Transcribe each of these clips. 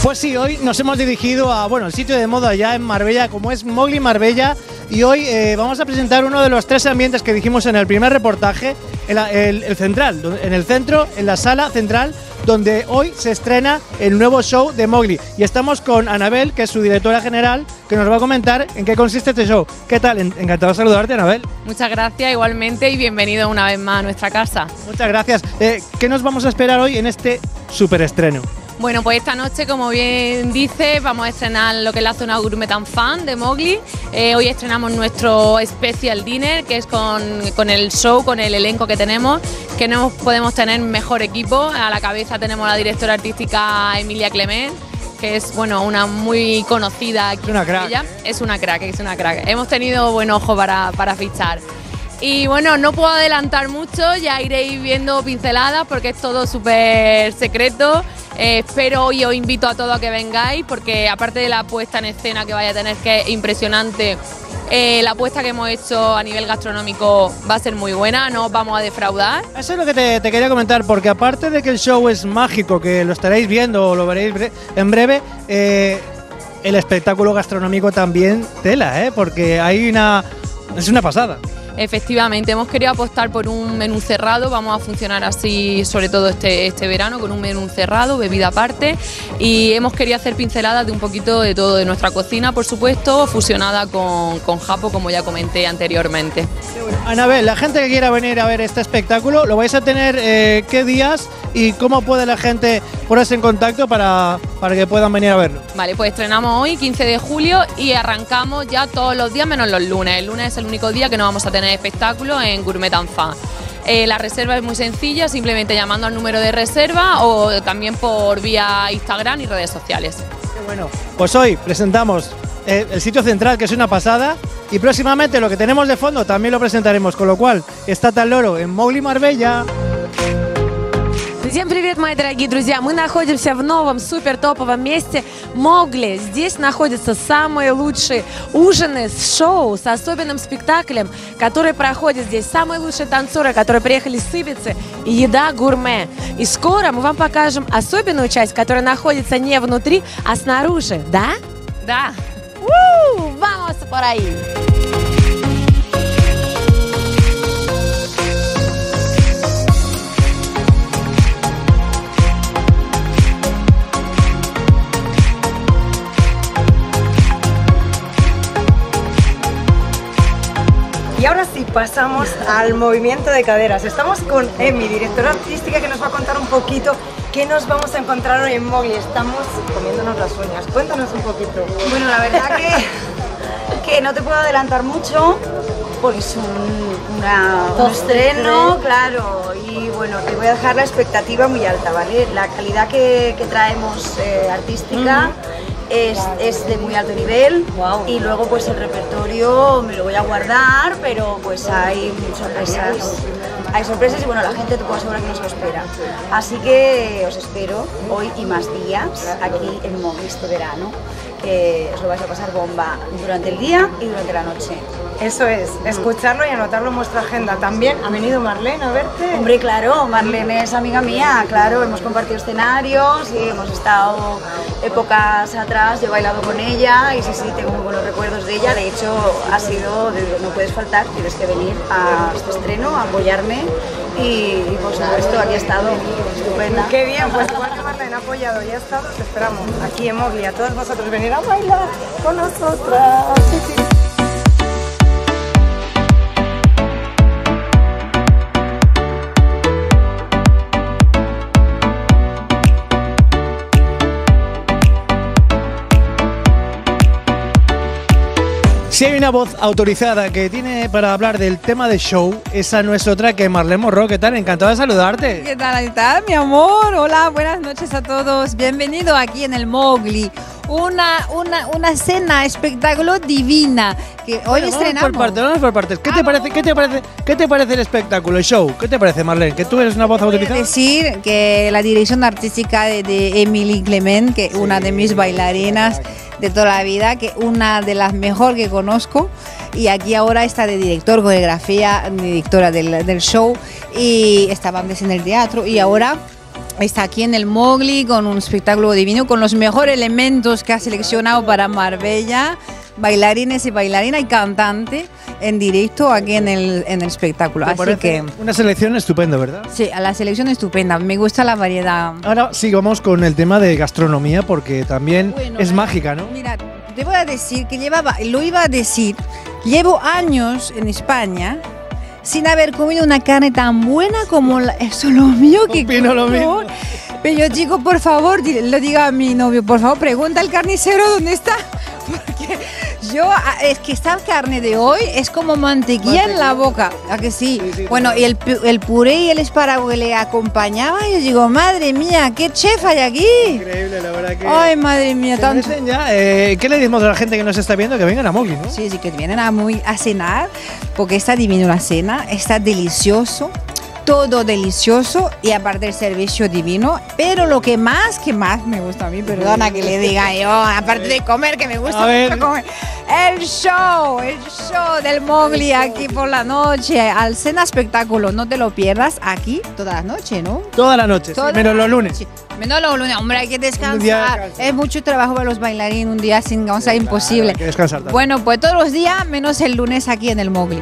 Pues sí, hoy nos hemos dirigido a, el sitio de moda allá en Marbella, como es Mowgli Marbella, y hoy vamos a presentar uno de los 3 ambientes que dijimos en el primer reportaje, el central, en el centro, en la sala central, donde hoy se estrena el nuevo show de Mowgli. Y estamos con Anabel, que es su directora general, que nos va a comentar en qué consiste este show. ¿Qué tal? Encantado de saludarte, Anabel. Muchas gracias, igualmente, y bienvenido una vez más a nuestra casa. Muchas gracias. ¿Qué nos vamos a esperar hoy en este superestreno? Bueno, pues esta noche, como bien dice, vamos a estrenar lo que es la zona Gourmet and Fun de Mowgli. Hoy estrenamos nuestro Special Dinner, que es con el show, con el elenco que tenemos, que no podemos tener mejor equipo. A la cabeza tenemos a la directora artística Emilia Clement, que es una muy conocida aquí. Es una crack. Ella es una crack. Hemos tenido buen ojo para fichar. Y bueno, no puedo adelantar mucho, ya iréis viendo pinceladas porque es todo súper secreto. Pero hoy os invito a todos a que vengáis porque aparte de la puesta en escena que vaya a tener, que es impresionante, la apuesta que hemos hecho a nivel gastronómico va a ser muy buena, no os vamos a defraudar. Eso es lo que te quería comentar, porque aparte de que el show es mágico, que lo estaréis viendo o lo veréis en breve, el espectáculo gastronómico también tela, porque es una pasada. Efectivamente, hemos querido apostar por un menú cerrado, vamos a funcionar así sobre todo este verano con un menú cerrado, bebida aparte, y hemos querido hacer pinceladas de un poquito de todo, de nuestra cocina, por supuesto, fusionada con Japo, como ya comenté anteriormente. Anabel, la gente que quiera venir a ver este espectáculo, ¿lo vais a tener qué días y cómo puede la gente ponerse en contacto para que puedan venir a verlo? Vale, pues estrenamos hoy, 15 de julio, y arrancamos ya todos los días menos los lunes. El lunes es el único día que no vamos a tener espectáculo en Gourmet and Fun. La reserva es muy sencilla, simplemente llamando al número de reserva o también por vía Instagram y redes sociales. Qué bueno. Pues hoy presentamos el sitio central, que es una pasada, y próximamente lo que tenemos de fondo también lo presentaremos, con lo cual está al loro en Mowgli Marbella. Всем привет, мои дорогие друзья! Мы находимся в новом супер-топовом месте Мowgli. Здесь находятся самые лучшие ужины с шоу, с особенным спектаклем, который проходит здесь. Самые лучшие танцоры, которые приехали с Ибицы, и еда гурме. И скоро мы вам покажем особенную часть, которая находится не внутри, а снаружи. Да? Да. Vamos por ahí! Y ahora sí, pasamos al movimiento de caderas. Estamos con Emi, directora artística, que nos va a contar un poquito qué nos vamos a encontrar hoy en Mowgli. Estamos comiéndonos las uñas. Cuéntanos un poquito. Bueno, la verdad que no te puedo adelantar mucho porque es un estreno, claro, y bueno, te voy a dejar la expectativa muy alta, ¿vale? La calidad que traemos artística es de muy alto nivel. Wow. Y luego pues el repertorio me lo voy a guardar, pero pues hay sorpresas. Hay sorpresas y bueno, la gente te puedo asegurar que nos lo espera. Así que os espero hoy y más días aquí en Mowgli este verano, que os lo vais a pasar bomba durante el día y durante la noche. Eso es, escucharlo y anotarlo en vuestra agenda. También ha venido Marlene a verte. Hombre, claro, Marlene es amiga mía, claro, hemos compartido escenarios y hemos estado épocas atrás, yo he bailado con ella y sí, tengo muy buenos recuerdos de ella. De hecho, ha sido, no puedes faltar, tienes que venir a este estreno, a apoyarme y por supuesto aquí ha estado estupenda. Qué bien, pues igual que Marlene ha apoyado y ha estado, os esperamos aquí en Mowgli a todos vosotros venir a bailar con nosotras. Si hay una voz autorizada que tiene para hablar del tema de show, esa no es otra que Marlene Morro. ¿Qué tal? Encantado de saludarte. ¿Qué tal, mi amor? Hola, buenas noches a todos. Bienvenido aquí en el Mowgli. Una cena, espectáculo divina que hoy estrenamos. Vamos por partes. ¿Qué te parece el espectáculo, el show? ¿Qué te parece, Marlene? ¿Que tú eres una voz autorizada? Decir que la dirección artística de Emilia Clement, que una de mis bailarinas de toda la vida, que una de las mejor que conozco, y aquí ahora está de director, coreografía, directora del show, y estaba antes en el teatro y ahora está aquí en el Mowgli con un espectáculo divino, con los mejores elementos que ha seleccionado para Marbella, bailarines y bailarinas y cantante en directo aquí en el espectáculo. Me Así parece que una selección estupenda, ¿verdad? sí, a la selección estupenda, me gusta la variedad. Ahora sí, vamos con el tema de gastronomía porque también Bueno, es mágica, ¿no? Mira, te voy a decir que lo iba a decir, llevo años en España sin haber comido una carne tan buena como el solomillo que Opino lo mismo. Pero yo digo, por favor, le digo a mi novio, por favor, pregunta al carnicero dónde está. Porque es que esta carne de hoy es como mantequilla en la boca. ¿A que sí? Sí, Bueno, y el puré y el espárrago que le acompañaba, yo digo, madre mía, qué chef hay aquí. Increíble, la verdad que… Ay, madre mía, Se tanto. merecen ya. ¿Qué le decimos a la gente que nos está viendo? Que vengan a Mowgli, ¿no? Sí, que vienen a cenar, porque está divino la cena, está delicioso, todo delicioso y aparte el servicio divino. Pero lo que más me gusta a mí, perdona que le diga yo, aparte de comer, que me gusta A ver. mucho comer, el show del Mowgli aquí por la noche, al cena espectáculo, no te lo pierdas aquí toda la noche, ¿no? Toda la noche, sí, Toda menos la los lunes. noche. Menos los lunes, hombre, hay que Un día de descansar. descanso. Es mucho trabajo para los bailarines, un día sin descansar, Claro, imposible. hay que descansar también. Bueno, pues todos los días, menos el lunes aquí en el Mowgli.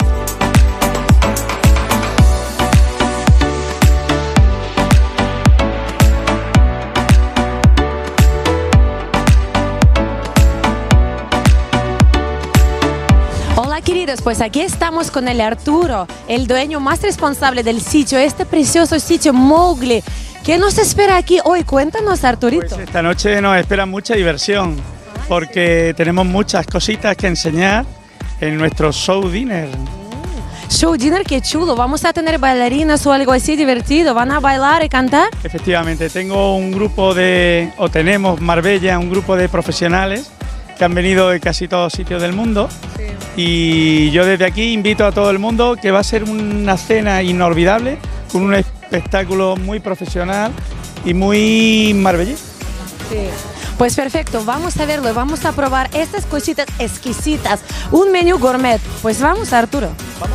Hola queridos, pues aquí estamos con el Arturo, el dueño más responsable del sitio, este precioso sitio Mowgli. ¿Qué nos espera aquí hoy? Cuéntanos, Arturito. Pues esta noche nos espera mucha diversión porque tenemos muchas cositas que enseñar en nuestro show dinner. Show dinner, qué chulo. Vamos a tener bailarinas o algo así divertido. ¿Van a bailar y cantar? Efectivamente, tenemos Marbella, un grupo de profesionales que han venido de casi todos sitios del mundo. Y yo desde aquí invito a todo el mundo que va a ser una cena inolvidable con un espectáculo muy profesional y muy marbellí. Pues perfecto, vamos a verlo, vamos a probar estas cositas exquisitas. Un menú gourmet. Pues vamos, Arturo.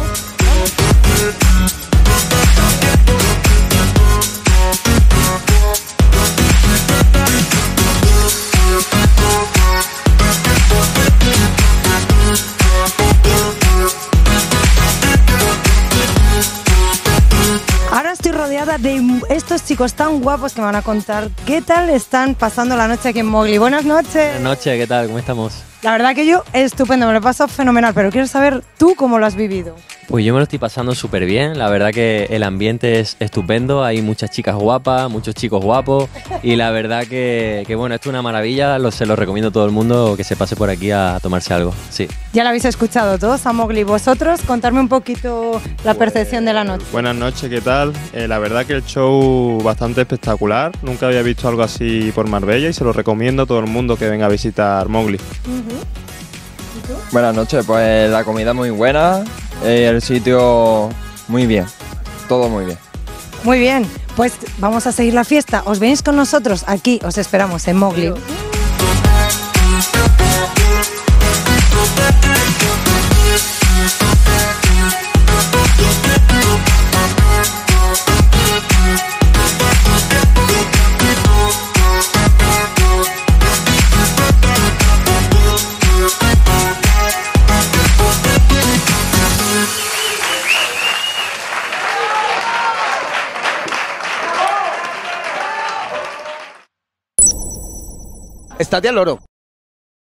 Ahora estoy rodeada de estos chicos tan guapos que me van a contar qué tal están pasando la noche aquí en Mowgli. Buenas noches. Buenas noches, ¿qué tal? ¿Cómo estamos? La verdad que yo estupendo, me lo he pasado fenomenal, pero quiero saber tú cómo lo has vivido. Pues yo me lo estoy pasando súper bien, la verdad que el ambiente es estupendo, hay muchas chicas guapas, muchos chicos guapos y la verdad que bueno, esto es una maravilla, se lo recomiendo a todo el mundo que se pase por aquí a tomarse algo, sí. Ya lo habéis escuchado todos a Mowgli. Vosotros, contarme un poquito la percepción de la noche. Buenas noches, ¿qué tal? La verdad que el show bastante espectacular. Nunca había visto algo así por Marbella y se lo recomiendo a todo el mundo que venga a visitar Mowgli. Buenas noches, pues la comida muy buena, el sitio muy bien, todo muy bien. Muy bien, pues vamos a seguir la fiesta. ¿Os venís con nosotros? Aquí os esperamos en Mowgli. Estate al loro.